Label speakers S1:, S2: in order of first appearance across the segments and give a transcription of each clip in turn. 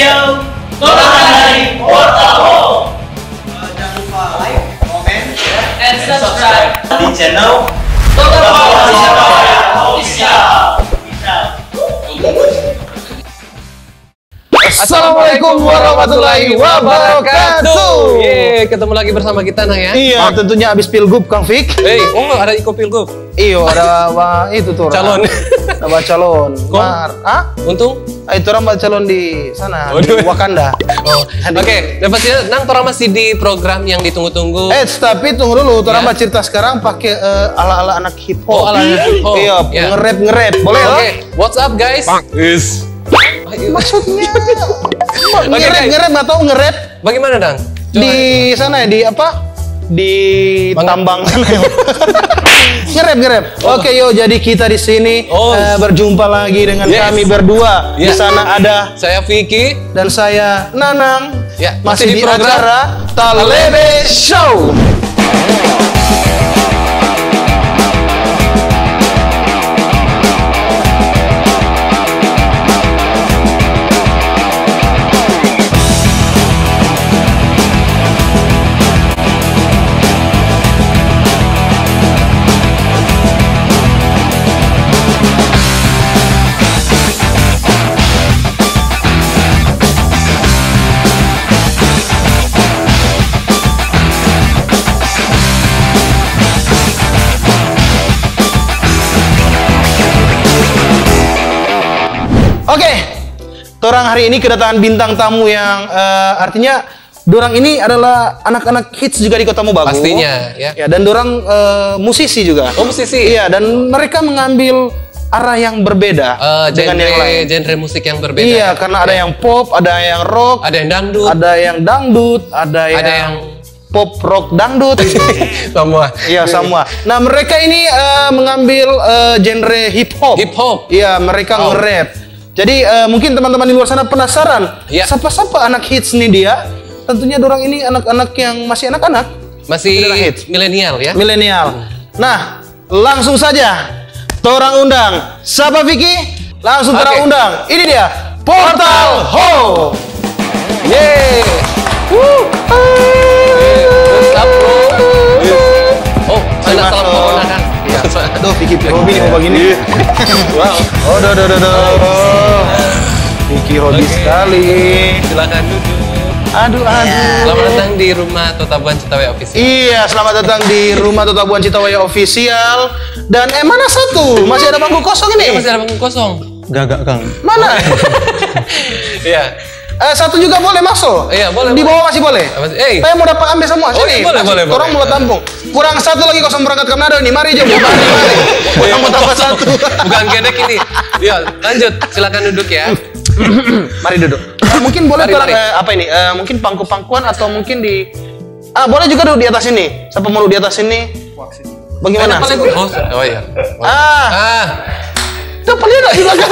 S1: video Torangan dari Portal Home.
S2: Jangan lupa like, comment,
S1: And subscribe
S2: di channel
S1: Total Home Official.
S3: Assalamualaikum warahmatullahi wabarakatuh.
S4: Yeay, ketemu lagi bersama kita Nang ya.
S3: Iya, tentunya abis pilgub Kang Fik.
S4: Ada Iko Pilgub.
S3: Iyo, ada itu tuh.
S4: Calon.
S3: Ada calon.
S4: Untung.
S3: Itu orang calon di sana,
S4: Waduh.
S3: di Wakanda.
S4: Oke, dan pastinya Nang Torang masih di program yang ditunggu-tunggu.
S3: Tapi tunggu dulu, orang
S4: Ya.
S3: cerita sekarang pakai ala-ala anak hip
S4: Oh,
S3: hop.
S4: ala anak hip hop.
S3: Iya,
S4: Ya.
S3: nge-rap. Boleh?
S4: Oke, what's up guys?
S3: Maksudnya
S4: Oke, guys.
S3: nge-rap atau nge-rap
S4: Bagaimana Nang?
S3: di sana ya, di apa? Di tambang. nge-rap. Oke, yo, jadi kita di sini berjumpa lagi dengan kami berdua. Di sana ada
S4: saya Vicky
S3: dan saya Nanang.
S4: Ya,
S3: masih di
S4: program
S3: acara Talebe Show. Oke, torang hari ini kedatangan bintang tamu yang artinya dorang ini adalah anak-anak hits juga di Kota Mobagu.
S4: pastinya ya.
S3: Ya, dan dorang musisi juga.
S4: Oh, musisi.
S3: Iya, dan mereka mengambil arah yang berbeda dengan yang lain.
S4: genre musik yang berbeda.
S3: Iya, karena ada yang pop, ada yang rock,
S4: Ada yang dangdut,
S3: ada yang dangdut, ada yang pop rock dangdut.
S4: semua.
S3: Iya, semua. Nah, mereka ini mengambil genre hip hop.
S4: Hip hop.
S3: Iya, mereka nge-rap. Jadi mungkin teman-teman di luar sana penasaran,
S4: Iya.
S3: siapa anak hits nih dia? Tentunya dorang ini anak-anak yang masih anak-anak,
S4: Masih
S3: Tidak hits.
S4: milenial ya.
S3: milenial. Nah, langsung saja torang undang. Siapa Vicky? Langsung torang
S4: Oke.
S3: undang. Ini dia, Portal Home. Yeay.
S4: Tetap bro. Oh, ada
S3: Masuk.
S4: salam corona kan? Iya.
S3: Aduh, Vicky hobi nih mau begini.
S4: Wow.
S3: Oh, Vicky hobi sekali.
S4: Silakan duduk.
S3: Aduh.
S4: Selamat datang di rumah Totabuan Citawaya Official.
S3: Iya, selamat datang di rumah Totabuan Citawaya Official. Dan mana satu? Masih ada bangku kosong ini?
S4: Masih ada bangku kosong.
S2: Gagak Kang.
S3: Mana?
S4: Iya.
S3: Satu juga boleh masuk.
S4: Iya, boleh,
S3: Di
S4: boleh.
S3: bawah masih boleh. Saya mau dapat ambil semua.
S4: Oh,
S3: Sini.
S4: iya, boleh.
S3: Orang mulai tampung. Kurang satu lagi kosong berangkat ke Manado ini. Mari jom. Mari. Kurang mau tambah satu.
S4: Bukan gedek ini. Iya, lanjut. Silakan duduk ya.
S3: Mari duduk. Mungkin boleh
S4: Mari,
S3: orang
S4: mari.
S3: apa ini? Mungkin pangku-pangkuan atau mungkin di boleh juga duduk di atas ini. Siapa mau duduk di atas ini? Bagaimana?
S4: Oh iya.
S3: Tuh lihat di belakang.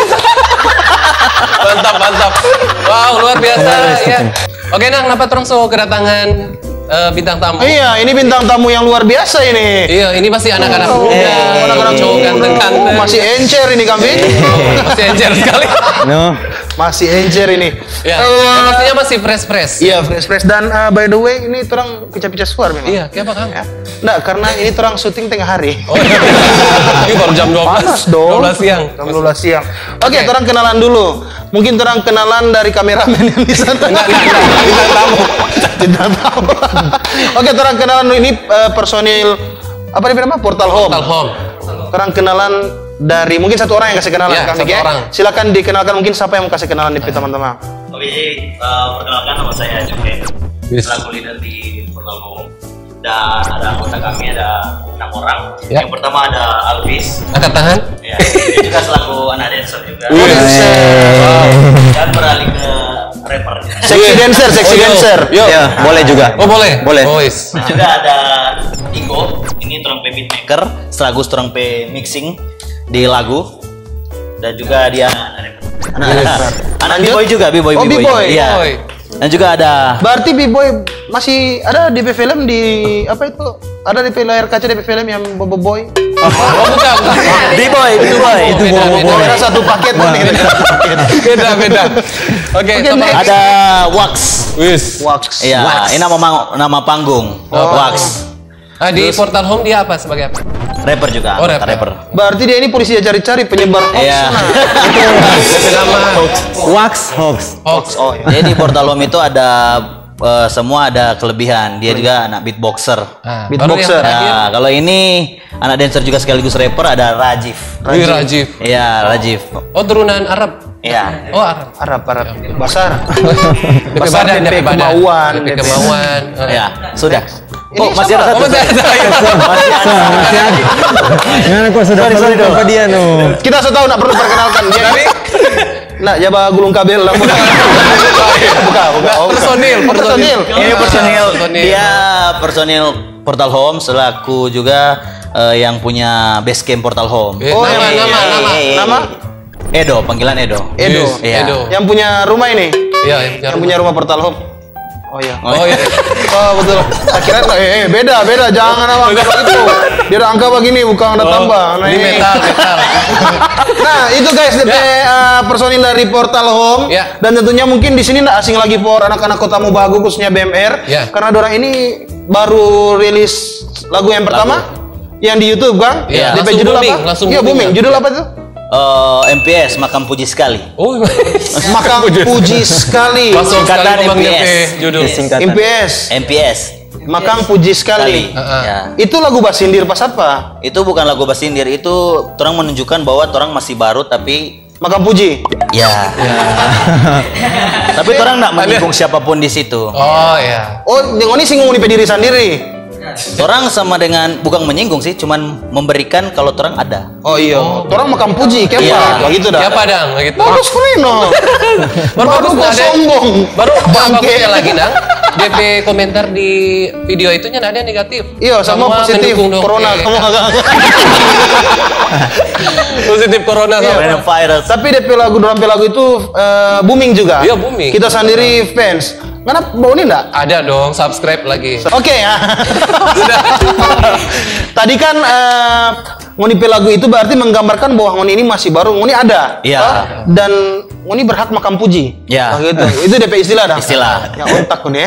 S4: Mantap. Wow, luar biasa ya. Oke, Nang, kenapa terus kedatangan bintang tamu?
S3: Iya, ini bintang tamu yang luar biasa ini.
S4: Iya, ini pasti anak-anak muda,
S3: Anak-anak
S4: cowok
S3: muda.
S4: ganteng-ganteng.
S3: Masih encer ini kami.
S4: Masih encer sekali.
S2: No.
S3: Masih encer ini.
S4: Ya, pastinya masih fresh.
S3: Iya, fresh dan by the way ini terang pecah-pecah suara memang.
S4: Iya, kenapa Kang?
S3: Nggak, karena ini terang syuting tengah hari.
S4: Oh, ini baru jam 12.
S3: Panas dong.
S4: 12 siang.
S3: Jam 12 siang. Oke,
S4: Oke.
S3: terang kenalan dulu. Mungkin terang kenalan dari kameramen yang di sana.
S4: Enggak, bintang tamu.
S3: Tidak tahu. Oke, terang kenalan ini personil apa nih nama? Portal Home.
S4: Portal Home.
S3: Terang kenalan dari mungkin satu orang yang kasih kenalan
S4: Iya,
S3: Kang
S4: satu
S3: Vicky, ya.
S4: orang.
S3: Silakan dikenalkan mungkin siapa yang mau kasih kenalan di teman-teman.
S5: Oke, jadi perkenalkan nama saya Juken,
S4: Yes.
S5: selaku leader di Portal Home. Dan ada anggota kami ada 6 orang.
S4: Ya.
S5: Yang pertama ada Alvis,
S4: Angkat tangan.
S5: ya, dia juga selaku anak dancer juga. Dan beralih ke rapper.
S3: Seksi dancer.
S4: Yo.
S2: Ya, boleh juga.
S4: Oh, boleh.
S2: Boleh.
S4: Oh, yes.
S5: Dan juga ada Iko, ini turang beat maker, sekaligus turang mixing di lagu. Dan juga dia anak B-boy juga, B-boy.
S3: Oh, B-boy.
S5: Iya.
S4: Boy.
S5: Dan juga ada
S3: Berarti B-boy masih ada DP film di apa itu? Ada DP layar kaca DP film yang Bobo Boy?
S4: Oh, bukan.
S5: D-boy,
S4: Itu beda.
S3: Kira satu paket nih.
S4: Beda. Oke,
S3: Oke,
S4: sama
S3: next.
S5: Ada Wax.
S4: Wis.
S3: Wax.
S5: Iya, ini nama panggung. Wax.
S4: Di Portal Home dia apa sebagai apa?
S5: Rapper juga.
S4: Oh, rapper.
S3: Berarti dia ini polisi yang cari-cari penyebar hoax.
S5: Iya.
S4: Itu nama
S2: Wax hoax.
S4: Hoax.
S3: Oh, iya.
S5: Jadi di Portal Home itu ada semua ada kelebihan. Dia juga anak beatboxer.
S3: Beatboxer.
S4: Baru yang terakhir.
S5: Nah, kalau ini anak dancer juga sekaligus rapper ada Rajif.
S4: Wih, Rajif.
S5: Iya, Rajif.
S4: Oh, turunan Arab.
S5: Iya.
S4: Oh, Arab.
S3: Arab. Basar.
S4: DP
S3: Basar,
S4: badan,
S3: DP
S4: DP badan.
S3: kemauan,
S4: DP
S3: DP.
S4: kemauan.
S5: Ya, sudah.
S3: Ini
S5: Oh, masih
S3: sama.
S5: ada
S4: Oh,
S5: satu.
S4: masih ada.
S5: Masih ada.
S2: Gimana kok sudah
S5: Sorry,
S2: perlu
S5: dong.
S2: apa dia no?
S3: Kita tahu nak perlu perkenalkan dia. Nah, jaba gulung kabel lah. Buka. Oh,
S4: Personil.
S5: Ini personil.
S4: Personil.
S5: Dia personil Portal Home selaku juga yang punya base camp Portal Home.
S3: Oh,
S4: nama.
S3: Nama?
S5: Edo, panggilan Edo.
S3: Edo.
S4: Yes,
S5: Iya.
S4: Edo.
S3: Yang punya rumah ini.
S4: Iya,
S3: Yang punya rumah Portal Home. Oh iya.
S4: Oh iya.
S3: Oh betul. Akhirnya beda, jangan angka begitu. Dia ada angka begini bukan ada tambah. Nah,
S4: Ini metal.
S3: Nah, itu guys personil dari Portal Home
S4: Ya.
S3: dan tentunya mungkin di sini nggak asing lagi for anak-anak Kota Mobagu khususnya BMR
S4: Ya.
S3: karena dorang ini baru rilis lagu yang pertama yang di YouTube kan?
S4: Ya,
S3: DP
S4: langsung
S3: judul
S4: booming,
S3: apa?
S4: langsung
S3: Iya
S4: booming,
S3: booming.
S4: ya.
S3: Judul apa tuh?
S5: MPS, Makam Puji Sekali.
S4: Oh,
S3: Makam puji sekali.
S4: langsung sekali
S5: Singkatan
S4: memanggil
S5: MPS.
S4: judul.
S2: Singkatan.
S3: MPS.
S5: MPS.
S3: Makam puji sekali.
S5: Ya.
S3: Itu lagu Basindir pas apa?
S5: Itu bukan lagu basindir, itu orang menunjukkan bahwa orang masih baru tapi
S3: Makam puji.
S5: ya. Tapi orang nggak menyinggung siapapun di situ.
S4: Oh iya.
S3: Oh, yang ini singgung di diri sendiri.
S5: Orang sama dengan bukan menyinggung sih, cuman memberikan kalau orang ada.
S3: Oh iya, orang makam puji, kayak
S5: Iya.
S3: apa? Begitu dah.
S4: Ya padang gitu.
S3: Bagus Rino.
S4: Baru bagus
S3: kok
S4: nggak ada.
S3: sombong.
S4: Baru
S3: Bangke.
S4: bagusnya lagi Nang. DP komentar di video itunya nggak ada negatif.
S3: Iya, sama positif
S4: mendukung dong.
S3: corona.
S4: Oke.
S3: Kamu agak.
S4: Positif corona
S3: Iya.
S4: sama.
S5: Coronavirus.
S3: Tapi DP lagu itu booming juga.
S4: Iya, booming.
S3: Kita sendiri fans. Kenapa bau ini enggak?
S4: Ada dong, subscribe lagi.
S3: Oke ya.
S4: Sudah.
S3: Tadi kan Ngoni lagu itu berarti menggambarkan bahwa Ngoni ini masih baru. Ngoni ada.
S5: Iya.
S3: Dan Ngoni berhak makam puji.
S5: Iya.
S3: Nah, gitu. Itu DP istilah dah.
S5: Istilah.
S3: Ya ontak Ngoni ya.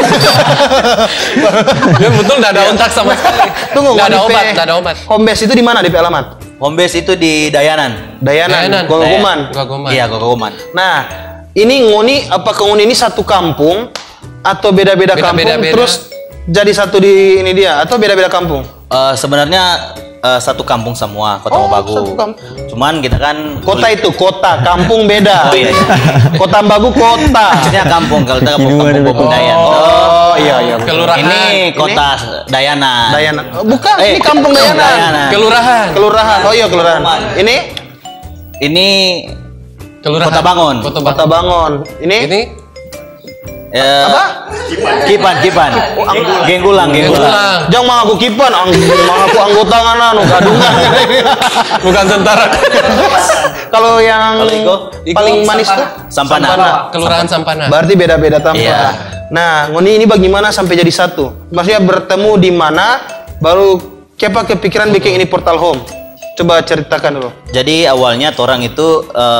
S4: Ya betul nggak ada ontak sama sekali.
S3: Tunggu,
S4: Nggak ada
S3: Ngoni
S4: obat,
S3: P-
S4: nggak ada obat.
S3: Home base itu di mana DP alamat?
S5: Home base itu di Dayanan.
S3: Dayanan, Gogoman.
S4: Gogoman.
S5: Iya, Gogoman.
S3: Nah, ini Ngoni apakah Ngoni ini satu kampung atau beda-beda kampung
S4: Beda-beda.
S3: terus jadi satu di ini dia atau beda-beda kampung?
S5: Sebenarnya satu kampung semua, Kota
S3: Oh,
S5: Mobagu.
S3: satu kampung.
S5: Cuman kita kan
S3: Kota itu kota, kampung beda.
S5: Oh, iya.
S3: Kota Mobagu kota.
S5: maksudnya kampung, kalau kita kampung Dayan.
S3: Oh, iya.
S4: Kelurahan.
S5: Ini kota Dayanan.
S3: Dayanan. Bukan, ini kampung Dayanan.
S4: Kelurahan.
S3: Kelurahan. Oh iya, kelurahan. Ini
S5: Ini
S4: Kelurahan.
S5: Kota Bangun.
S3: Kota Bangun. Ini
S4: Ini
S3: apa?
S5: Kipan. Genggulang.
S4: Pulang.
S3: Jangan mau aku kipan, mau aku anggota ngana, gadungan.
S4: Bukan tentara.
S3: Kalau yang
S5: Kalau Iko?
S3: paling manis tuh
S5: Sampana.
S4: Kelurahan Sampana.
S3: Berarti beda-beda tempat.
S5: Iya.
S3: Nah, Ngoni ini bagaimana sampai jadi satu? Maksudnya bertemu di mana baru siapa kepikiran bikin ini Portal Home? Coba ceritakan dulu.
S5: Jadi awalnya orang itu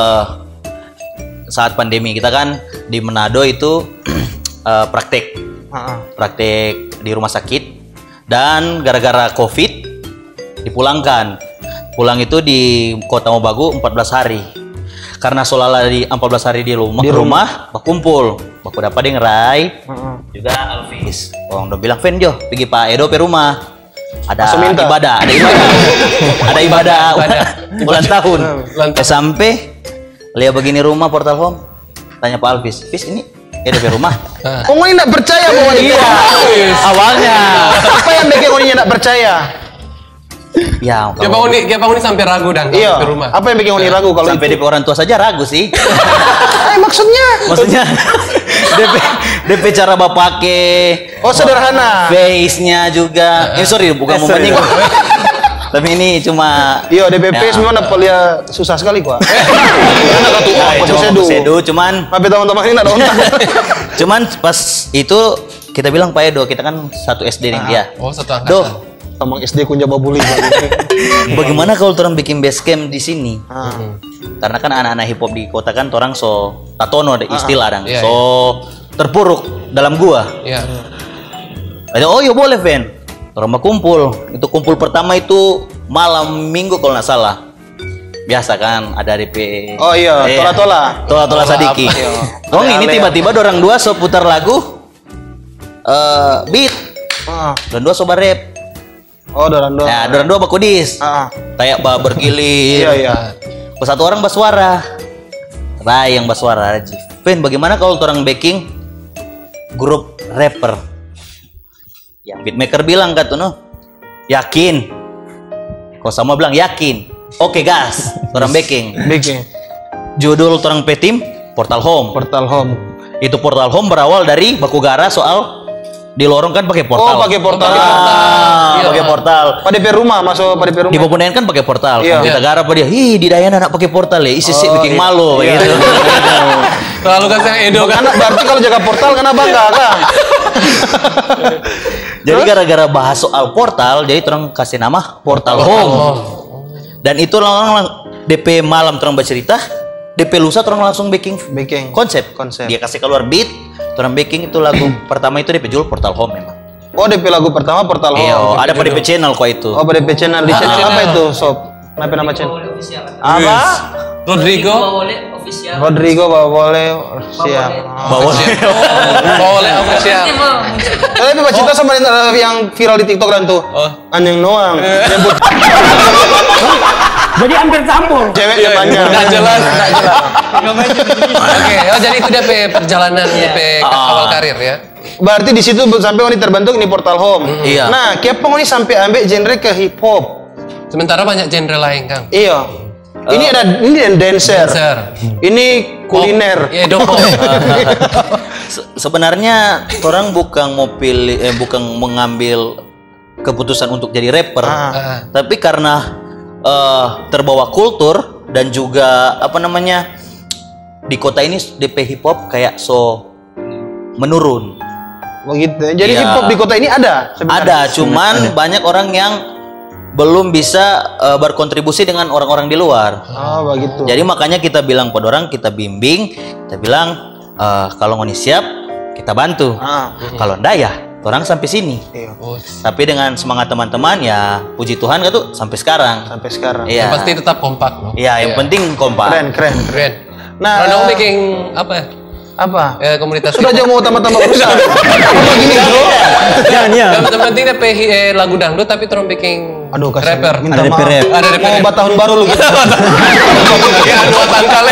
S5: saat pandemi kita kan di Manado itu praktek di rumah sakit dan gara-gara COVID dipulangkan. Pulang itu di Kota Mobagu 14 hari. Karena solala di 14 hari di rumah berkumpul. Baku dapat deng Rai, juga Alvis. Orang udah bilang, "Fen Jo, pergi Pak Edo pe rumah." Ada
S3: Langsung minta.
S5: ibadah, ada ibadah bulan tahun.
S4: Ulang tahun.
S5: Sampai lihat begini rumah Portal Home. Tanya Pak Alvis, "Fis ini Edo pe rumah?"
S4: Nah.
S3: Oh, Ngoni nggak percaya bahwa
S5: Iya, awalnya.
S3: Apa yang bikin Ngoni nggak percaya?
S5: Ya,
S4: Kayak Pak Uni sampai ragu dan
S3: Iya.
S4: ke rumah.
S3: Apa yang bikin Ngoni ragu kalau
S5: sampai
S3: itu?
S5: DP orang tua saja ragu sih.
S3: Maksudnya?
S5: Maksudnya DP cara bapak pakai
S3: Oh, sederhana.
S5: face-nya juga. Sorry, bukan mau menyinggung. Tapi ini cuma
S3: Iya, DPP
S5: Ya.
S3: semua dapat lihat susah sekali gua. Karena kata
S5: Nah,
S3: apa
S5: cuma
S3: sedu.
S5: sedu, cuman
S3: Tapi teman-teman ini ada ontak.
S5: cuman pas itu kita bilang Pak Edo, kita kan satu SD nih dia.
S4: Oh, satu angkatan.
S5: Doh,
S3: Tamang SD kunja babuli.
S5: Bagaimana kalau orang bikin base camp di sini?
S3: Ah.
S5: Karena kan anak-anak hip hop di kota kan orang so tatono ada istilah dang.
S4: Iya,
S5: So terpuruk dalam gua.
S4: Iya.
S5: Ada oh ya boleh Ven. Orang mau kumpul. Itu kumpul pertama itu malam Minggu kalau nggak salah. Biasa kan ada DP.
S3: Oh iya, tola-tola.
S5: Tola-tola Sadiki. Oh ini tiba-tiba dorang dua so putar lagu beat. Dan dua so rap.
S3: Oh, dorang dua.
S5: Nah, dorang dua bakudis. Kayak bergilir.
S3: Iya, iya.
S5: Pas satu orang baswara. Rai yang baswara aja. Ven, bagaimana kalau orang backing grup rapper? Yang beatmaker bilang kan tuh, no? Yakin. Kok sama bilang yakin. Oke, gas. Orang backing.
S3: Bikin
S5: Judul orang petim Portal Home.
S3: Portal Home.
S5: Itu Portal Home berawal dari Bakugara soal di lorong kan pakai portal.
S3: Oh, pakai portal.
S5: Pakai portal.
S3: Pada DP rumah, masuk pada DP rumah.
S5: Di Pepundayan kan pakai portal.
S3: Iya.
S5: Kita garap dia, di Dayana anak pakai portal ya. Isi bikin
S3: iya.
S5: malu
S3: Iya.
S5: gitu.
S4: Lalu kan saya Edo kan.
S3: Karena berarti kalau jaga portal karena bangga kan?
S5: Jadi gara-gara bahas soal portal, jadi orang kasih nama Portal Home. Dan itu orang DP malam orang bercerita, DP lusa orang langsung baking konsep. Dia kasih keluar beat, orang baking itu lagu pertama itu DP judul Portal Home memang.
S3: Oh, DP lagu pertama Portal Home.
S5: Iya, ada pada DP channel kok itu.
S3: Oh, pada DP channel. Di channel apa itu, Sob? Kenapa nama channel? Apa?
S4: Rodrigo.
S3: Rodrigo boleh siap.
S4: Boleh apa siap?
S3: Tapi Pak Cita sama yang viral di TikTok dan tuh. Anjing Noang. Nyebut
S2: Jadi hampir campur.
S3: cewek depannya.
S4: Nggak jelas. Oke, oh jadi itu DP perjalanan DP awal karir ya.
S3: Berarti di situ sampai ini terbentuk ini Portal Home.
S5: Iya.
S3: Nah, kenapa ini sampai ambil genre ke hip hop?
S4: Sementara banyak genre lain, Kang.
S3: Iya. Ini dancer. Ini kuliner.
S4: Iya, dopop.
S5: Sebenarnya orang bukan mau pilih, bukan mengambil keputusan untuk jadi rapper, tapi karena terbawa kultur dan juga apa namanya di kota ini DP hip hop kayak so menurun.
S3: Begitu. Jadi
S5: Iya.
S3: hip hop di kota ini ada sebenarnya.
S5: Ada, cuman banyak orang yang belum bisa berkontribusi dengan orang-orang di luar.
S3: Oh, begitu.
S5: Jadi makanya kita bilang pada orang, kita bimbing, kita bilang kalau ngoni siap kita bantu. Kalau ndak ya orang sampai sini.
S3: Iya.
S5: Tapi dengan semangat teman-teman ya puji Tuhan kan tuh sampai sekarang.
S3: Sampai sekarang.
S5: Iya.
S4: Pasti tetap kompak loh.
S5: Iya, yang penting kompak.
S3: Keren.
S4: Nah, Ronald bikin apa?
S3: Apa?
S4: Komunitas.
S3: Sudah aja mau tambah-tambah urusan. Apa gini, Bro?
S2: Jangan ya.
S4: Yang penting DP lagu dangdut tapi terus bikin
S3: Aduh, kasihan.
S4: rapper.
S3: Minta
S2: Ada DP
S3: maaf.
S2: rap.
S4: Ada DP
S3: Mau
S4: rap.
S3: obat tahun baru lu gitu.
S4: Ya, 2 tahun kali.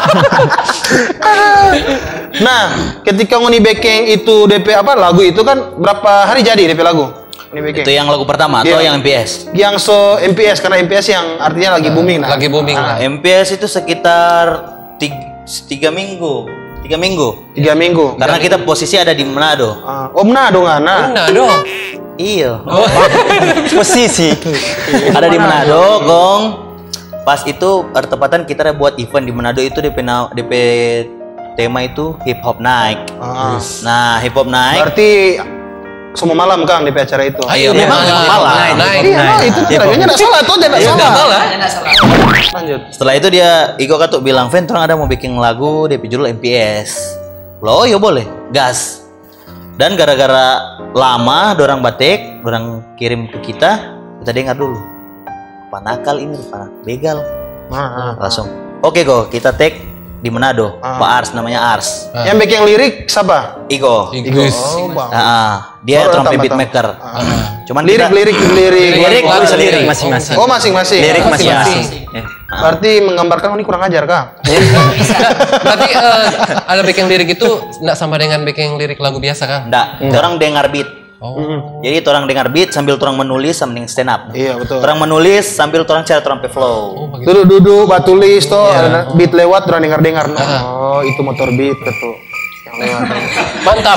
S3: Nah, ketika ngoni backing itu DP apa lagu itu kan berapa hari jadi DP lagu? Ngoni backing.
S5: Itu yang lagu pertama atau yang MPS?
S3: Yang so MPS karena MPS yang artinya lagi booming nah.
S4: Lagi booming lah.
S5: MPS itu sekitar 3 minggu. 3 minggu.
S3: 3 minggu.
S5: Karena kita posisi ada di Manado.
S3: Oh, Manado ngana.
S4: Nah, dong.
S5: Iya.
S2: Posisi.
S5: Ada di Manado, Gong. Pas itu bertepatan kita ada buat event di Manado itu DP tema itu hip hop night. Nah, hip hop night.
S3: Berarti semua malam Kang DP acara itu.
S4: Ayo,
S5: memang malam.
S4: Naik.
S3: Iya, itu kira-kira enggak salah tuh, enggak
S4: Nggak
S3: salah.
S4: salah.
S3: Lanjut.
S5: Setelah itu dia Iko kan tuh bilang, "Ven, orang ada mau bikin lagu DP judul MPS." Loh, ya boleh. Gas. Dan gara-gara lama dorang batik, dorang kirim ke kita dengar dulu. Apa nakal ini, apa begal. Langsung. Oke, kok kita take di Manado. Pak Ars namanya Ars.
S3: Yang bikin lirik siapa?
S5: Iko.
S4: Inggris.
S3: Oh, Bang.
S5: Dia
S3: Oh,
S5: trompet
S3: tambah.
S5: beatmaker. Cuman
S3: Lirik
S5: Lirik
S4: lagu
S5: sendiri.
S2: Masing-masing.
S3: Oh, masing-masing.
S2: Lirik
S4: masing-masing.
S3: Berarti menggambarkan ini kurang ajar, Kang.
S4: Berarti ada bikin lirik itu enggak sama dengan bikin lirik lagu biasa, Kang?
S5: Enggak, orang dengar beat.
S4: Oh.
S5: Jadi orang dengar beat sambil orang menulis sambil stand up.
S3: Iya, betul.
S5: Orang menulis sambil orang cari trompet flow.
S3: Duduk-duduk, batulis tuh, ada beat lewat, orang dengar-dengar. Oh, itu motor beat tuh. Yang lewat.
S4: Mantap.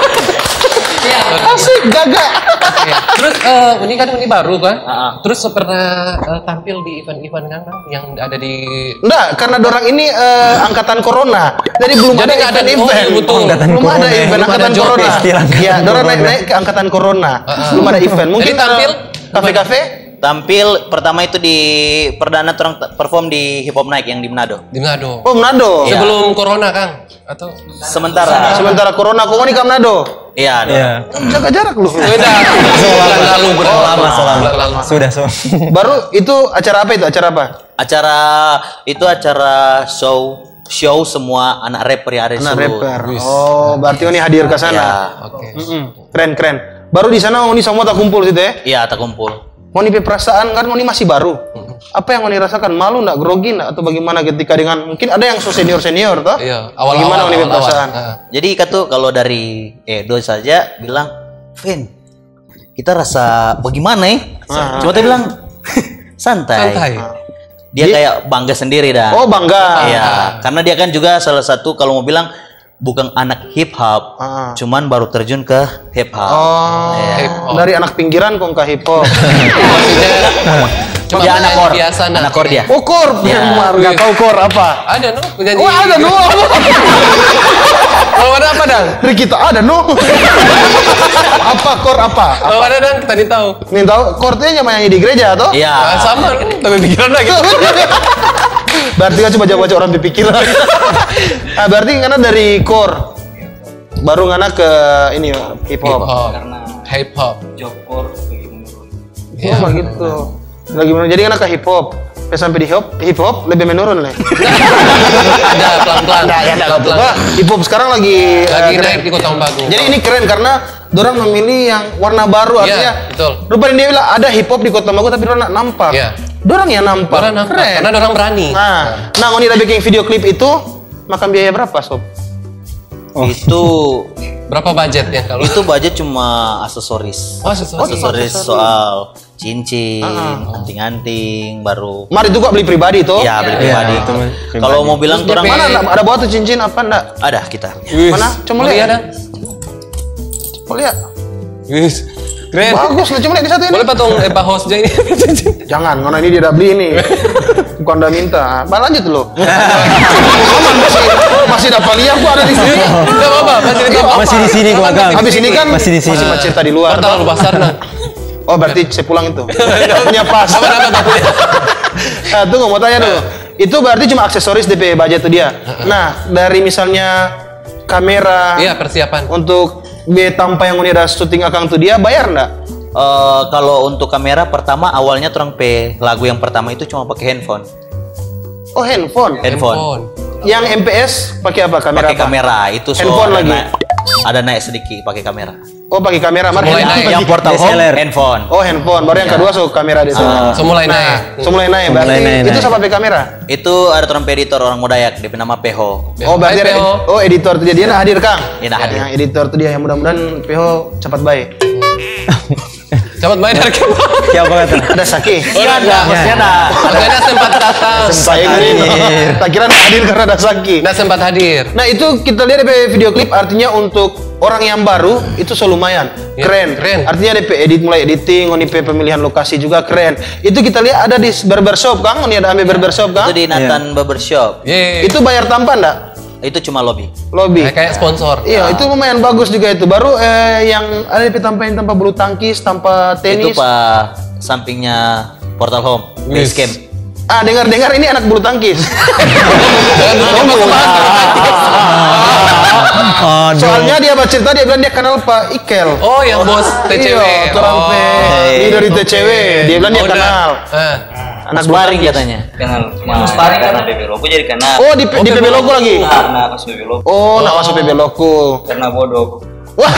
S3: Asik, gagak.
S4: Terus ini baru kan? Terus pernah tampil di event-event kan yang ada di
S3: Enggak, karena dorang ini angkatan corona. Jadi belum
S4: Jadi
S3: ada
S4: nggak ada-
S3: event-event.
S4: oh, betul.
S3: Belum ada event
S4: Belum ada
S3: angkatan
S4: job
S3: corona.
S2: istilah
S3: Iya, dorang naik ke angkatan corona. Belum ada event. Mungkin
S4: Jadi tampil
S3: Kafe-kafe?
S5: Tampil pertama itu di perdana orang perform di Hip Hop Night yang di Manado.
S4: Di Manado.
S3: Oh, Manado.
S5: Iya.
S4: Sebelum corona, Kang? Atau
S5: Sementara.
S3: Sementara corona, kau mau nikah Manado?
S5: Iya.
S2: Iya.
S3: Jaga jarak lu.
S4: beda. Bulan lalu, bulan lama.
S2: Selama.
S4: Bulan lama.
S2: Sudah.
S3: Baru itu acara apa itu? Acara apa?
S5: Acara show semua anak rapper yang ada di
S3: Anak
S5: seluruh.
S3: rapper. Oh, berarti ini hadir ke sana.
S5: Iya.
S4: Oke.
S3: Keren. Baru di sana Oni semua tak kumpul situ ya?
S5: Iya, tak kumpul.
S3: Oni perasaan kan Oni masih baru. Apa yang Oni rasakan? Malu nggak, grogi nggak, atau bagaimana ketika dengan mungkin ada yang so senior toh?
S4: Iya,
S3: Gimana Oni perasaan?
S5: Jadi Katu kalau dari Edo saja bilang, Vin, kita rasa bagaimana ya? Cuma dia bilang santai. Dia kayak bangga sendiri dah.
S3: Oh, bangga.
S5: Iya, karena dia kan juga salah satu kalau mau bilang bukan anak hip hop, cuman baru terjun ke hip hop.
S3: Oh, dari anak pinggiran kok ke hip hop.
S4: Cuma
S5: Dia anak kor,
S4: biasa
S5: anak kor dia.
S3: Oh, kor. Nggak tahu kor apa.
S4: Ada no penyanyi.
S3: Oh, ada no.
S4: Kalau ada apa dang?
S3: Dari kita ada no. Apa kor apa?
S4: Kalau ada dang kita nih tahu.
S3: Nih tahu kornya yang nyanyi di gereja toh?
S5: Iya.
S4: Ah, sama kan tapi pikiran lagi.
S3: Berarti kan coba baca orang berpikir. Nah, berarti karena dari core baru ngana ke ini hip hop.
S4: Hip hop.
S3: Oh, begitu. Lagi menurun. Jadi ngana ke hip hop. Sampai di hip hop lebih menurun lah.
S4: Ada pelan-pelan.
S3: Wah, hip hop sekarang lagi
S4: Lagi
S3: keren.
S4: naik di Kota Bagu.
S3: Jadi ini keren karena dorang memilih yang warna baru,
S4: Iya,
S3: artinya
S4: betul.
S3: rupanya dia bilang ada hip hop di Kota Bagu tapi dorang nggak nampak.
S4: Iya.
S3: Dorang yang nampak.
S4: Orang nampak
S3: Keren.
S4: karena orang berani.
S3: Nah, Oni udah bikin video klip itu makan biaya berapa, Sob?
S5: Itu
S4: Berapa budgetnya kalau?
S5: itu budget cuma aksesoris.
S4: Oh, sesuatu.
S5: Aksesoris soal cincin, anting-anting, baru.
S3: Mari itu gua beli pribadi tuh.
S5: Ya beli pribadi.
S2: itu mah
S5: Kalau mau bilang kurang
S3: Mana ada bawa tuh cincin apa enggak?
S5: ada kita.
S3: Mana? Coba
S4: Boleh
S3: lihat.
S4: ada?
S3: Coba lihat.
S4: Wis. Keren.
S3: Bagus lah, coba lihat di satu ini.
S4: Boleh patung host aja ini.
S3: Jangan, karena ini dia udah beli ini. Bukan udah minta. Lanjut lo. Aman masih dapat lihat gua ada di sini.
S4: Enggak apa-apa,
S2: Masih di sini gua Kang.
S3: Habis ini kan
S2: masih di sini.
S3: masih cerita di luar.
S4: Terlalu besar nah.
S3: Oh, berarti saya pulang itu. Punya pas. Nah, tuh mau tanya dulu. Itu berarti cuma aksesoris DP budget tuh dia. Nah, dari misalnya kamera
S4: Iya, persiapan.
S3: untuk biaya tanpa yang udah syuting akang tuh dia bayar enggak?
S5: Kalau untuk kamera pertama awalnya orang lagu yang pertama itu cuma pakai handphone.
S3: Oh, handphone. Yang MPS pakai apa? Kamera
S5: Pakai
S3: apa?
S5: kamera itu
S3: Handphone lagi?
S5: Ada naik sedikit pakai kamera.
S3: Oh, pakai kamera. Mari
S4: Mulai
S3: handphone
S4: naik.
S2: Yang
S3: bagi-
S2: portal home.
S5: DSLR. Handphone.
S3: Oh, handphone. Baru yang kedua so kamera di sana.
S4: So mulai naik.
S3: So mulai naik. Berarti
S2: Mulai naik.
S3: itu sama pakai kamera.
S5: Itu ada orang editor orang Modayak, dia nama Peho.
S3: Oh, berarti
S4: Hai,
S3: ada,
S4: PO.
S3: oh editor tuh dia nak hadir Kang.
S5: Iya, nak hadir.
S3: Yang editor tuh dia yang mudah-mudahan PH cepat baik.
S4: Cepat main dari
S2: Siapa kata?
S3: Ada Saki.
S4: Oh, ada.
S5: Masih ada.
S4: Harganya sempat datang.
S3: Saya ini tak kira nak hadir karena ada Saki.
S4: Nah, sempat hadir.
S3: Nah, itu kita lihat di video klip artinya untuk orang yang baru itu so lumayan
S4: Ya,
S3: keren.
S4: keren.
S3: Artinya DP edit mulai editing, DP pemilihan lokasi juga keren. Itu kita lihat ada di barbershop Kang, ini ada ambil barbershop Kang.
S5: Itu di Nathan Barbershop.
S4: Yeay.
S3: Itu bayar tanpa enggak?
S5: Itu cuma lobby.
S3: Lobby.
S4: Kayak sponsor.
S3: Iya, itu lumayan bagus juga itu. Baru yang ada DP tanpa bulu tangkis, tanpa tenis.
S5: Itu Pak sampingnya Portal Home, Base Camp.
S3: Ah, dengar-dengar ini anak bulu tangkis. Soalnya dia bercerita dia bilang dia kenal Pak Ikel.
S4: Oh, yang bos TCW.
S3: Iya, orang ini dari TCW. Dia bilang dia
S4: Oh, udah.
S3: kenal. Anak bulu
S5: Sparring
S3: tangkis.
S5: katanya.
S1: Kenal. Sparring karena PB Logo jadi kenal.
S3: Oh, di PB Logo lagi.
S1: Karena pas PB Logo.
S3: Oh, nak masuk PB Logo.
S1: Karena bodoh.
S3: Wah.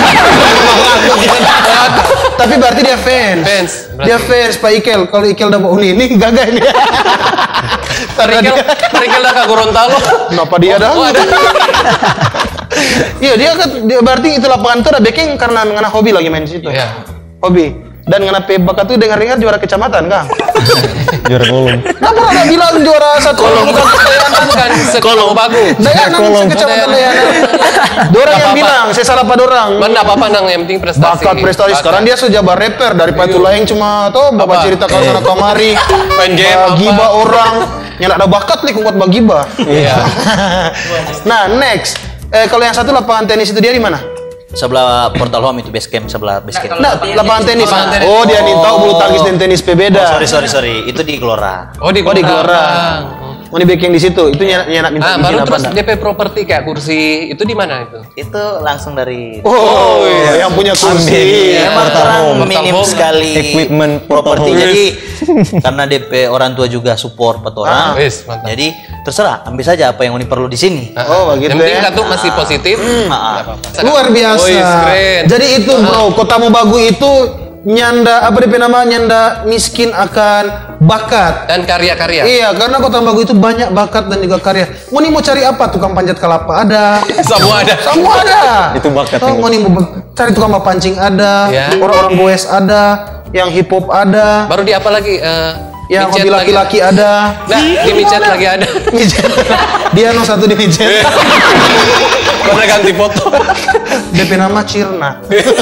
S3: Tapi berarti dia fans.
S4: Fans, berarti.
S3: Dia fans Pak Ikel. Kalau Ikel udah mau ini gagal ini. Karena dia
S4: Terikel dah ke Gorontalo.
S3: kenapa dia dah?
S4: Oh, ada.
S3: Iya, dia berarti itu lapangan itu udah backing karena mengenai hobi lagi main di situ.
S4: Iya.
S3: Hobi. Dan ngana bakat tuh dengar-dengar juara kecamatan, Kang.
S2: Juara kolom.
S3: Kenapa ada bilang juara satu bukan
S4: Bukan sekolong bagus.
S3: Dayanan kecamatan Dayanan. Dorang yang bilang, saya salah pada orang.
S4: Mana apa-apa nang yang penting prestasi.
S3: Bakat prestasi sekarang dia sejabar rapper daripada itu lain cuma tuh bapak
S4: Apa?
S3: cerita kalau sana kamari
S4: Main game
S3: giba orang yang ada bakat nih kuat bagiba.
S4: Iya.
S3: Nah, next. Kalau yang satu lapangan tenis itu dia di mana?
S5: sebelah Portal Home itu base camp, sebelah base camp.
S3: Nah, lapangan tenis.
S4: Lapangan tenis.
S3: Oh, dia nih tahu bulu tangkis dan tenis beda.
S5: Sorry, itu di Gelora.
S4: Oh, di
S3: Gelora. Mau dibikin di situ. Itu nyenak minta izin
S4: baru
S3: apa
S4: terus
S3: enggak?
S4: DP properti kayak kursi itu di mana itu?
S5: Itu langsung dari
S3: Oh, iya. Yang punya kursi.
S4: Iya.
S5: emang
S2: Portal
S5: orang
S2: Home.
S5: minim
S4: Portal Home.
S5: sekali
S2: Equipment Portal
S5: properti.
S2: Home.
S5: Jadi karena DP orang tua juga support buat orang.
S4: Wis, mantap.
S5: Jadi terserah ambil saja apa yang Uni perlu di sini.
S3: Oh, begitu
S4: Yang penting
S3: ya.
S4: Datuk masih positif.
S5: Maaf.
S3: Luar biasa.
S4: Wih, keren.
S3: Jadi itu bro, Kota Mobagu itu nyanda apa DP nama nyanda miskin akan bakat.
S4: Dan karya-karya.
S3: Iya, karena Kota Mobagu itu banyak bakat dan juga karya. Mau nih mau cari apa? Tukang panjat kelapa ada.
S4: Semua ada.
S3: Semua ada.
S2: Itu bakat
S3: Oh,
S2: yang-
S3: mau nih mau cari tukang pancing ada.
S4: Ya.
S3: Orang-orang goes ada. Yang hip hop ada.
S4: Baru di apa lagi?
S3: Yang
S4: Micet
S3: hobi laki-laki ada.
S4: Nah, di micet lagi ada.
S3: Mijet. Dia no satu di mijet.
S4: Mana ganti foto.
S3: DP nama Cirna.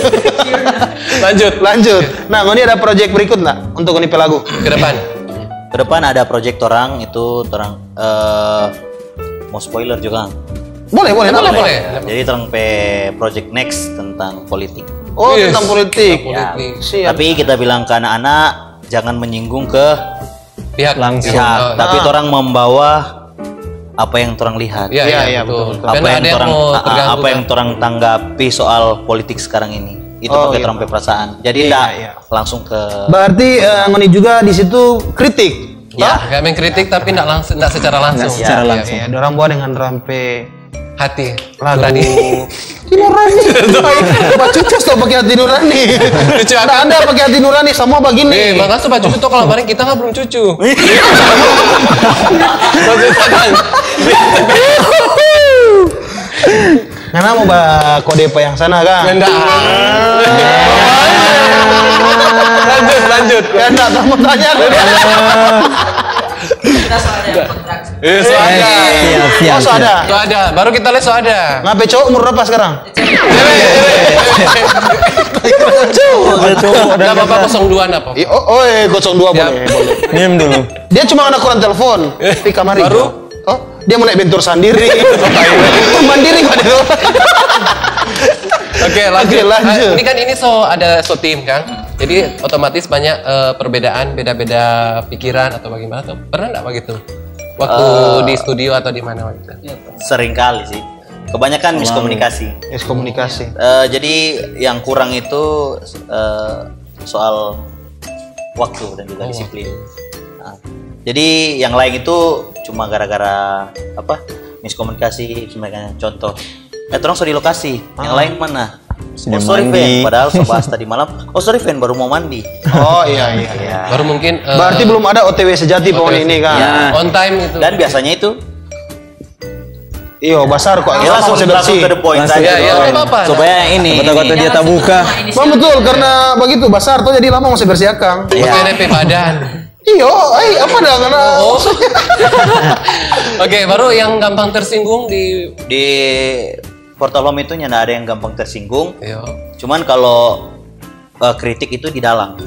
S4: Lanjut.
S3: Nah, ini ada project berikut nggak untuk Uni Pelagu?
S4: Ke depan.
S5: Ke depan ada project orang itu orang mau spoiler juga.
S3: Boleh.
S4: Boleh.
S5: Jadi orang project next tentang politik.
S3: Oh,
S4: Yes.
S3: tentang politik.
S4: Tentang
S5: Ya.
S4: politik.
S3: Siap.
S5: Tapi kita bilang ke anak-anak jangan menyinggung ke
S4: Pihak
S2: Langsung.
S5: pihak,
S4: Oh,
S5: tapi orang membawa apa yang orang lihat.
S4: Iya,
S3: Iya,
S4: betul.
S3: betul.
S5: Apa
S4: Karena
S5: yang
S4: ada yang
S5: orang
S4: mau terganggu.
S5: apa yang orang tanggapi soal politik sekarang ini. Itu
S3: Oh,
S5: pakai
S3: iya.
S5: orang perasaan. Jadi
S3: Iya,
S5: enggak
S3: iya.
S5: langsung ke
S3: Berarti Ngoni juga di situ kritik.
S5: ya.
S4: Kayak main kritik tapi enggak secara langsung.
S2: Nggak secara
S4: Iya,
S2: langsung.
S3: Iya, orang buat dengan rampe
S4: Hati.
S3: lagu
S4: Nurani.
S3: Nurani. Pak Cucus tuh pakai hati Nurani.
S4: Lucu
S3: Nah, Anda pakai hati Nurani semua begini.
S4: Makanya sobat cucu tuh kalau kemarin kita nggak belum cucu. Maksudnya kan.
S3: Karena mau kode apa yang sana kan?
S4: Enggak. Lanjut.
S3: Ya enggak, kamu tanya.
S2: Siap.
S3: Oh, so ada.
S4: Itu ada. Baru kita lihat so ada.
S3: Ngapain cowok umur berapa sekarang?
S4: Enggak apa-apa 02 apa.
S3: Oh, 02
S4: Siap.
S3: boleh.
S2: Diam dulu.
S3: Dia cuma anak kurang telepon. Di kamar
S4: Baru?
S3: Oh, dia mau naik bentur sendiri. Mandiri kok dia.
S4: Oke, lanjut.
S3: Oke, lanjut.
S4: Ini kan ada tim kan. Jadi otomatis banyak perbedaan, beda-beda pikiran atau bagaimana tuh. Pernah enggak begitu? Waktu di studio atau di mana waktu itu?
S5: Sering kali sih. Kebanyakan miskomunikasi.
S3: Komunikasi.
S5: Jadi yang kurang itu soal waktu dan juga disiplin. Nah, jadi yang lain itu cuma gara-gara apa? Miskomunikasi, sebenarnya contoh. Terus di lokasi, yang lain mana?
S2: Sudah
S5: sorry
S2: mandi.
S5: Fen, padahal bahas tadi malam. Oh sorry Fen, baru mau mandi.
S3: Oh iya.
S4: Baru mungkin
S3: Berarti belum ada OTW sejati pohon ini kan?
S5: Ya.
S4: on time itu.
S5: Dan biasanya itu
S3: Iya, basar kok.
S5: ya langsung
S3: bersih.
S5: ke the point
S2: Langsung
S5: saja.
S4: Ya, ya,
S5: bro.
S4: nggak apa-apa.
S5: Supaya ini.
S2: Kata-kata dia tak buka.
S3: Bang betul, karena begitu basar tuh jadi lama masih bersih akang.
S4: Pakai DP badan.
S3: Iya, apa dah karena
S4: Oke, baru yang gampang tersinggung di
S5: Di Portal Home itu nggak ada yang gampang tersinggung.
S4: Yo.
S5: Cuman kalau kritik itu di dalam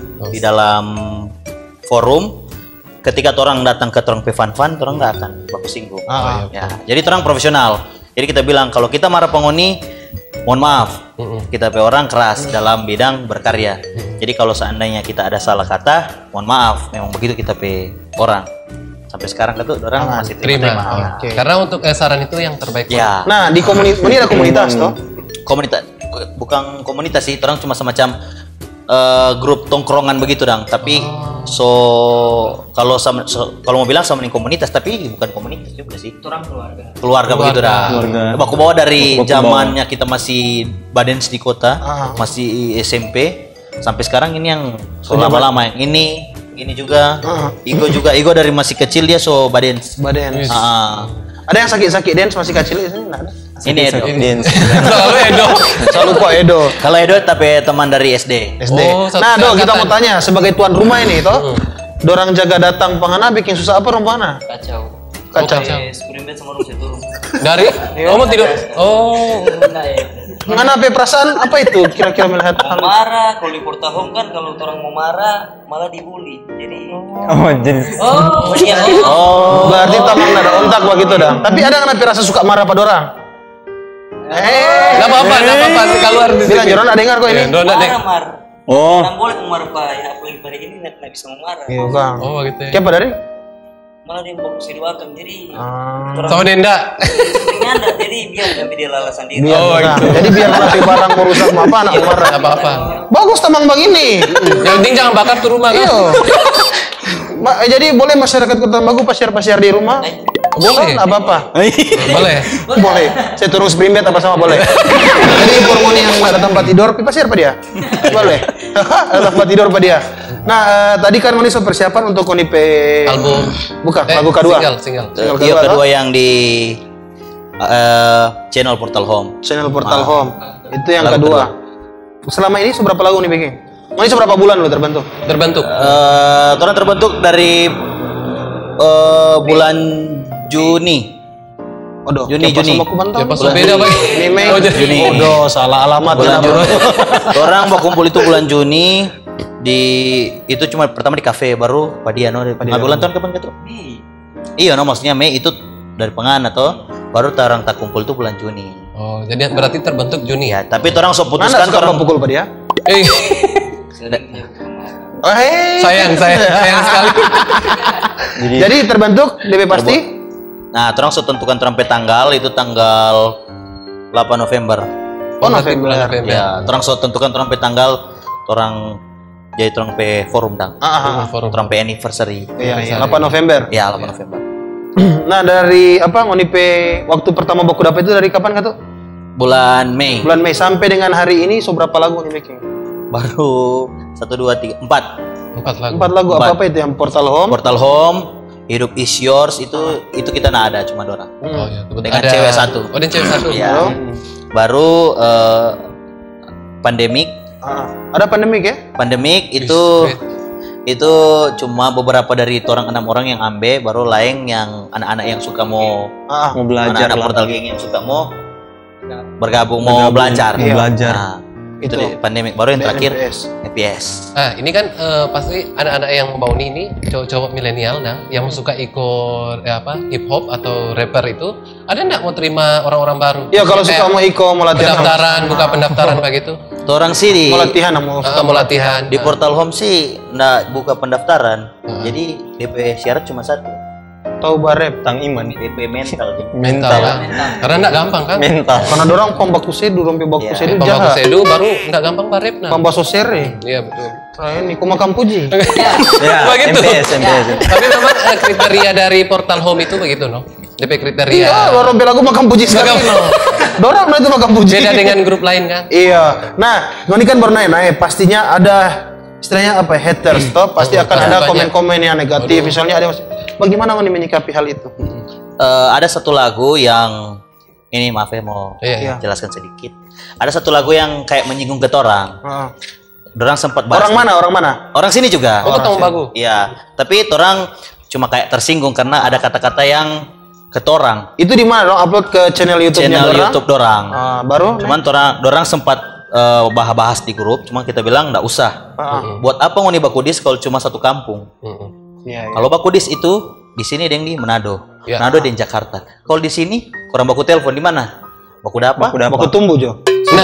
S5: forum. Ketika orang datang ke orang fan, orang nggak akan baku singgung. Ya, jadi orang profesional. Jadi kita bilang kalau kita marah penghuni, mohon maaf, kita pe orang keras dalam bidang berkarya. Jadi kalau seandainya kita ada salah kata, mohon maaf, memang begitu kita pe orang. Sampai sekarang itu orang masih terima.
S4: terima. Karena untuk saran itu yang terbaik.
S5: Ya,
S3: Nah, di komunitas ini ada komunitas toh.
S5: komunitas bukan komunitas sih, orang cuma semacam grup tongkrongan begitu dong. Tapi kalau mau bilang sama ini komunitas, tapi bukan komunitas juga sih. Orang keluarga begitu dah. Aku bawa dari zamannya kita masih badens di kota, masih SMP sampai sekarang ini yang lama-lama yang ini juga. Igo dari masih kecil dia badens.
S3: Badens.
S5: Ah.
S3: Ada yang sakit-sakit dance masih kecil di sini enggak ada.
S5: Ini Edo.
S4: Selalu Edo.
S3: Selalu kok Edo.
S5: Kalau Edo tapi teman dari SD.
S3: SD.
S4: Oh, satu
S3: Nah, Dok, kita
S4: angkatan.
S3: mau tanya sebagai tuan rumah ini toh. Dorang jaga datang pangana bikin susah apa rompana?
S1: Kacau.
S3: Kacau.
S1: Skrimben sama rumah situ.
S4: Dari? Oh, mau tidur. Oh.
S3: Mana apa perasaan apa itu kira-kira melihat hal itu?
S1: Marah kalau di Portal Home kan kalau orang mau marah malah dibully. Jadi
S2: Oh, jenis.
S3: Berarti tamang ada ontak begitu dah. Tapi ada nggak rasa suka marah pada orang?
S4: Nggak apa-apa keluar di
S3: Bilang
S4: sini.
S3: Joron ada dengar kok ini.
S4: Dona deh.
S1: Mar.
S2: Oh.
S1: Nggak boleh marah pak, ya apalagi pada ini nggak bisa marah.
S3: Iya Kang.
S4: Oh gitu ya.
S3: Siapa dari?
S1: Malah dia mau didoakan jadi.
S4: Sama Denda.
S1: Sebenarnya ada, jadi biar sampai dia lalasan diri.
S3: Biar
S4: Oh,
S3: nah,
S4: gitu.
S3: jadi biar nanti barang merusak apa anak marah.
S4: Nggak apa-apa.
S3: Bagus tamang bang ini.
S4: Yang penting jangan bakar tuh rumah kan.
S3: Iya. Jadi boleh masyarakat Kota Bagu pasiar-pasiar di rumah?
S4: Boleh.
S3: Apa apa?
S4: Boleh.
S3: Boleh. Saya turun sprimbet apa sama boleh. Jadi Purmoni yang ada tempat tidur, pasiar apa dia? Boleh. Ada tempat tidur apa dia? Nah, tadi kan Moni so persiapan untuk Koni
S4: Album.
S3: Bukan, lagu kedua.
S4: Single.
S5: Iya, kedua yang di channel Portal Home.
S3: Channel Portal Home. Itu yang
S5: Lagu
S3: kedua. Selama ini seberapa lagu nih bikin? Moni seberapa bulan lo terbentuk?
S4: Terbentuk.
S5: Orang terbentuk dari bulan Juni.
S3: Aduh,
S5: Juni.
S3: Sama aku bantang.
S4: Ya pas beda Pak.
S3: Ini Mei.
S4: Oh, jadi-
S5: Juni.
S3: Aduh, salah alamat
S5: Bulan
S3: ya.
S5: Juni. Orang mau kumpul itu bulan Juni itu cuma pertama di kafe baru Padiano. Bulan tahun kapan gitu? Iya, no maksudnya Mei itu dari pengan atau baru tarang tak kumpul itu bulan Juni.
S4: Oh, jadi berarti terbentuk Juni
S5: Ya, tapi orang so
S3: Mana
S5: putuskan
S3: suka
S5: orang
S3: pukul pada dia?
S4: Eh,
S3: Oh, hei.
S4: sayang sekali.
S3: Jadi terbentuk DP pasti?
S5: Nah, orang so tentukan sampai tanggal itu tanggal 8 November.
S3: Oh,
S4: Berarti
S3: November.
S4: bulan November.
S5: Ya, orang so tentukan sampai tanggal orang jadi orang pe forum dang.
S4: Forum.
S5: Orang pe anniversary.
S3: Iya, 8 November.
S5: Ya, 8 November.
S3: Nah, dari apa ngonipe waktu pertama baku dapat itu dari kapan kah tuh?
S5: Bulan Mei.
S3: Bulan Mei sampai dengan hari ini so berapa lagu nih making?
S5: Baru 1 2 3 4.
S4: 4 lagu.
S3: 4 lagu apa itu yang Portal Home?
S5: Portal Home, Hidup is Yours itu kita nggak ada cuma Dora.
S4: Oh, ya, betul.
S5: Dengan cewek satu.
S4: Oh, dan cewek satu.
S5: Ya. Baru Pandemic.
S3: Ada pandemik ya?
S5: Pandemic
S4: Wih,
S5: itu cuma beberapa dari orang 6 orang yang ambil, baru lain yang anak-anak yang suka mau
S2: Mau belajar
S5: anak-anak
S2: lah.
S5: Portal Gang yang suka mau bergabung mau belajar.
S2: Mau belajar.
S5: Nah, itu
S3: Itu.
S5: di Pandemic. Baru yang terakhir
S3: FPS.
S5: FPS.
S4: Nah, ini kan pasti anak-anak yang mau ini cowok-cowok milenial nah, yang suka ikut hip hop atau rapper itu, ada nggak mau terima orang-orang baru?
S3: Ya kalau
S4: Kayak
S3: suka mau Iko mau latihan.
S4: pendaftaran, buka pendaftaran kayak gitu.
S5: Orang sih di
S3: Mau latihan mau
S4: Mau latihan.
S5: di Portal Home sih nggak buka pendaftaran. Jadi DP syarat cuma satu.
S3: tahu barep.
S2: Tang Iman.
S5: DP mental.
S4: Mental lah. Karena nggak gampang kan?
S2: Mental.
S3: Karena dorang pembaku sedu, rompi baku
S5: Iya.
S3: sedu
S4: Pembaku
S3: jahat.
S4: sedu baru nggak gampang barep nah.
S3: Pembaso sere.
S4: Iya betul.
S3: Nah ini kumakam puji.
S2: Ya,
S4: Begitu.
S2: MPS.
S4: Tapi memang kriteria dari Portal Home itu begitu no. DP kriteria.
S3: Iya, lo rompi lagu makam puji sekali.
S4: Makam-
S3: No. Dorang no itu makam puji.
S4: Beda dengan grup lain kan?
S3: Iya. Nah, ini kan baru naik. Pastinya ada istilahnya apa ya, haters toh. Pasti
S4: Oh,
S3: akan
S4: pasti
S3: ada
S4: banyak.
S3: komen-komen yang negatif. Misalnya ada bagaimana Ngoni menyikapi hal itu?
S5: Ada satu lagu yang ini maaf ya mau
S4: Iya.
S5: jelaskan sedikit. Ada satu lagu yang kayak menyinggung ke orang.
S3: Heeh.
S5: Dorang sempat bahas.
S3: Orang mana? Orang mana?
S5: Orang sini juga.
S4: Oh, ketemu bagu.
S5: Iya, tapi orang cuma kayak tersinggung karena ada kata-kata yang ketorang
S3: Itu di mana dong? Upload ke channel YouTube-nya
S5: channel
S3: dorang?
S5: YouTube dorang.
S3: Baru?
S5: Cuman dorang sempat bahas di grup, cuma kita bilang nggak usah. Buat apa mau nih bakudis kalau cuma satu kampung?
S3: Iya.
S5: Kalau bakudis itu di sini ada yang di Manado,
S4: Ya.
S5: Manado di Jakarta. Kalau di sini orang baku telepon di mana? Baku apa?
S3: Baku tumbuh Jo.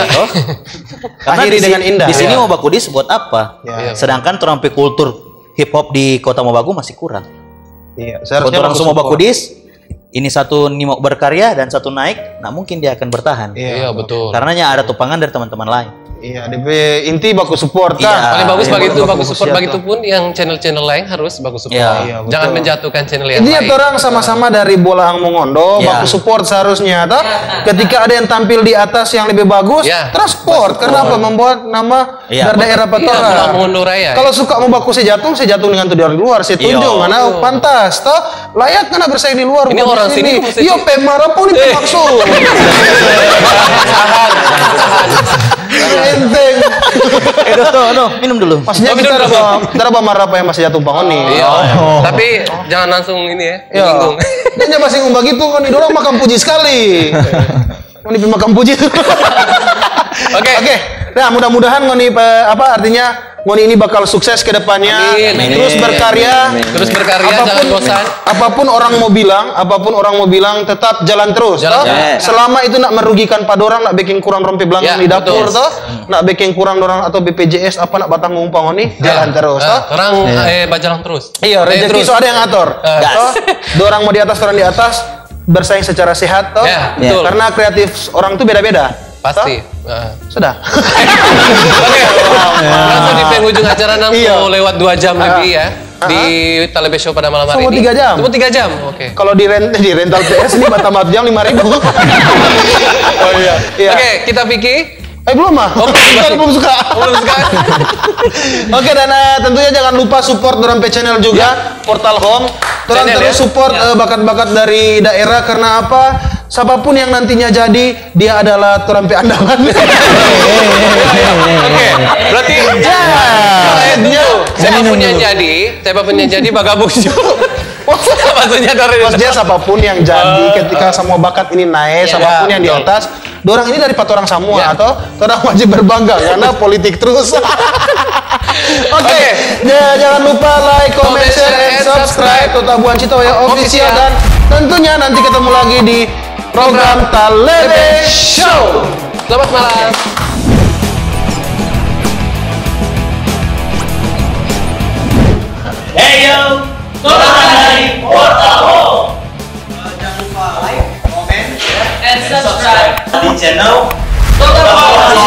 S5: Karena
S3: Akhiri dengan indah.
S5: Di sini
S4: Ya.
S5: mau bakudis buat apa?
S3: Ya.
S5: Sedangkan orang kultur hip hop di Kota Mobagu masih kurang.
S3: Iya.
S5: Kalau orang
S3: baku
S5: semua
S3: support.
S5: bakudis, ini satu nih mau berkarya dan satu naik, nah mungkin dia akan bertahan.
S4: Iya betul.
S5: Karenanya ada tupangan dari teman-teman lain.
S3: Iya, DP inti baku support
S5: Iya.
S3: kan.
S4: Paling bagus
S3: Iya,
S4: begitu,
S3: baku
S4: bagus support
S3: siap,
S4: begitu pun yang channel-channel lain harus bagus support.
S5: Iya.
S3: Iya, betul.
S4: Jangan menjatuhkan channel yang
S3: Intinya
S4: lain.
S3: orang sama-sama dari bola ang mongondo,
S5: Iya.
S3: baku support seharusnya. Toh, ketika ada yang tampil di atas yang lebih bagus,
S4: Iya.
S3: transport. Kenapa membuat nama
S5: Iya.
S3: dari daerah
S4: Iya,
S3: Patora?
S4: Pulau Mengunduh Raya.
S3: Kalau suka mau baku saya jatuh dengan tuh dari luar. Saya tunjuk,
S5: Iya.
S3: karena pantas. Toh, layak karena bersaing di luar.
S4: Ini
S3: bukan
S4: orang
S3: di
S4: sini mesti-
S3: Iya, pemarah pun itu maksud. Enteng.
S5: Minum dulu.
S3: Maksudnya
S4: Oh,
S3: kita
S4: minum dulu.
S3: ada marah apa yang masih jatuh bangun nih.
S4: Iya. Tapi jangan langsung ini ya,
S3: Iya.
S4: menyinggung.
S3: Dan dia masih ngumbah gitu kan, dorang makam puji sekali. Ngoni makam puji.
S4: Oke.
S3: Oke. Nah, mudah-mudahan ngoni artinya Ngoni ini bakal sukses ke depannya.
S4: Amin.
S3: Terus berkarya.
S4: Terus berkarya, jangan bosan.
S3: Apapun orang mau bilang, tetap jalan terus.
S4: Jalan
S3: toh.
S4: terus.
S3: Selama itu nak merugikan padorang, nak bikin kurang rompi belangang
S4: Ya,
S3: di dapur,
S4: betul.
S3: toh. Nak bikin kurang dorang atau BPJS apa nak batang ngumpang ngoni, jalan terus, toh.
S4: Orang bajalang terus.
S3: Iya, rezeki
S4: terus.
S3: so ada yang ngatur. Toh, dorang mau di atas, orang di atas, bersaing secara sehat, toh.
S4: Ya, betul.
S3: Karena kreatif orang tuh beda-beda.
S4: Pasti.
S3: Toh? Sudah.
S4: Oke, langsung di penghujung acara langsung
S3: Iya.
S4: lewat 2 jam lebih ya di Talebe Show pada malam hari
S3: Cuma
S4: ini.
S3: 3 jam.
S4: Cuma 3 jam. Oke.
S3: Kalau di rental PS ini batam jam 5.000.
S4: Oh iya.
S3: Iya.
S4: Oke, kita pikir.
S3: Belum mah.
S4: Oh, belum.
S3: belum suka.
S4: Belum suka.
S3: Oke, dan tentunya jangan lupa support Dorampe Channel juga, Portal Home. Terus
S4: Channel,
S3: terus
S4: ya?
S3: support bakat-bakat dari daerah, karena apa? Siapapun yang nantinya jadi, dia adalah Dorampe andalan.
S4: Oke, berarti siapapun yang jadi bagabung maksudnya dari
S3: Maksudnya siapapun yang jadi ketika semua bakat ini naik, siapapun yang di
S4: betul.
S3: atas, dorang ini dari orang semua,
S4: Ya.
S3: atau orang wajib berbangga karena politik terus. Oke, jangan lupa like, comment, share, and subscribe Tota Buan Citoya Official, dan tentunya nanti ketemu lagi di program Talebe Show.
S4: Selamat malam.
S1: Hey yo, Torang dari Portal Home.
S6: Jangan lupa like, comment,
S1: And subscribe di channel Total Power